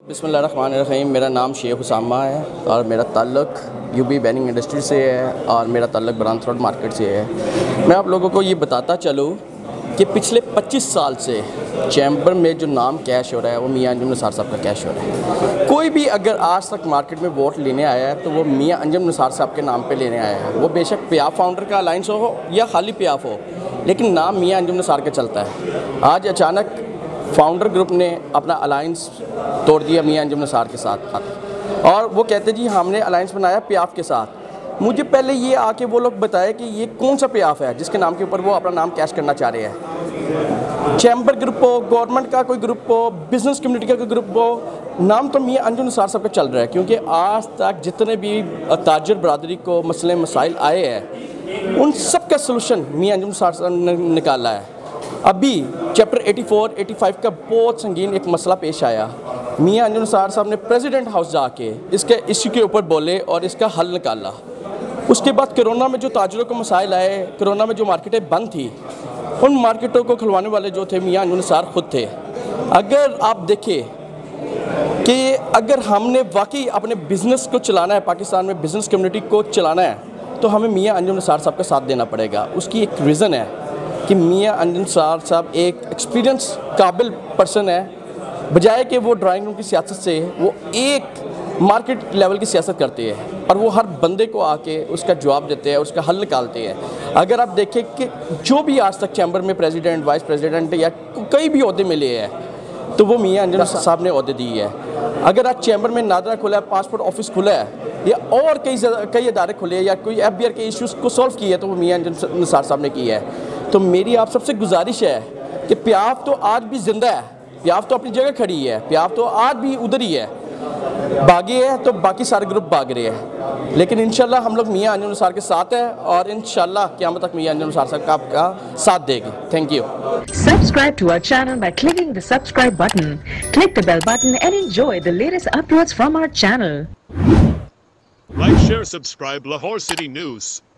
बिस्मिल्लाहिर्रहमानिर्रहीम। मेरा नाम शेख उसामा है और मेरा ताल्लुक यूबी बैनिंग इंडस्ट्री से है और मेरा ताल्लुक ब्रांच रोड मार्केट से है। मैं आप लोगों को ये बताता चलूँ कि पिछले 25 साल से चैम्बर में जो नाम कैश हो रहा है वो मियाँ अंजुम निसार साहब का कैश हो रहा है। कोई भी अगर आज तक मार्केट में वोट लेने आया है तो वो मियाँ अंजुम निसार साहब के नाम पे लेने आया है। वो बेशक पियाफ फाउंडर का अलाइंस हो या खाली पियाफ हो, लेकिन नाम मियाँ अंजुम निसार का चलता है। आज अचानक फाउंडर ग्रुप ने अपना अलाइंस तोड़ दिया मियाँ अंजुम निसार के साथ और वो कहते जी हमने अलाइंस बनाया पियाफ के साथ। मुझे पहले ये आके वो लोग बताए कि ये कौन सा पियाफ है जिसके नाम के ऊपर वो अपना नाम कैश करना चाह रहे हैं। चैम्बर ग्रुप हो, गवर्नमेंट का कोई ग्रुप हो, बिजनेस कम्युनिटी का कोई ग्रुप हो, नाम तो मियाँ अंजुम निसार साहब का चल रहा है। क्योंकि आज तक जितने भी ताजर बरदरी को मसले मसाइल आए हैं उन सब का सलूशन मियाँ अंजुम निसार साहब ने निकाला है। अभी चैप्टर 84, 85 का बहुत संगीन एक मसला पेश आया। मियाँ अंजुम निसार साहब ने प्रेसिडेंट हाउस जाके इसके इश्यू के ऊपर बोले और इसका हल निकाला। उसके बाद कोरोना में जो ताजरों को मसाइल आए, कोरोना में जो मार्केटें बंद थी, उन मार्केटों को खुलवाने वाले जो थे मियाँ अंजुम निसार खुद थे। अगर आप देखें कि अगर हमने वाकई अपने बिज़नेस को चलाना है, पाकिस्तान में बिज़नेस कम्युनिटी को चलाना है, तो हमें मियाँ अंजुम निसार साहब का साथ देना पड़ेगा। उसकी एक रीज़न है कि मियाँ अंजुम निसार साहब एक एक्सपीरियंस काबिल पर्सन है। बजाय कि वो ड्राइंग रूम की सियासत से वो एक मार्केट लेवल की सियासत करते हैं और वो हर बंदे को आके उसका जवाब देते हैं, उसका हल निकालते हैं। अगर आप देखें कि जो भी आज तक चैम्बर में प्रेसिडेंट, वाइस प्रेसिडेंट या कई भी ओहदे मिले हैं तो वो मियाँ अंजुम साहब ने ओहदे दी है। अगर आज चैम्बर में नादरा खुला है, पासपोर्ट ऑफिस खुला है या और कई इदारे खुले हैं या कोई FBR के इश्यूज़ को सॉल्व किया है तो वो मियाँ अंजुम निसार साहब ने किया है। तो मेरी आप सबसे गुजारिश है कि पियाफ तो आज भी ज़िंदा है, पियाफ तो अपनी जगह खड़ी है, पियाफ तो आज भी उधर ही है। भागे है तो बाकी सारे ग्रुप भाग रहे हैं, लेकिन इंशाल्लाह हम लोग मियाँ अंजुम निसार के साथ हैं और इंशाल्लाह क़यामत तक मियाँ अंजुम निसार साहब का आपका साथ देगी। Thank you. Subscribe to our channel by clicking the subscribe button. Click the bell button and enjoy the latest uploads from our channel. Like, share, subscribe Lahore City News.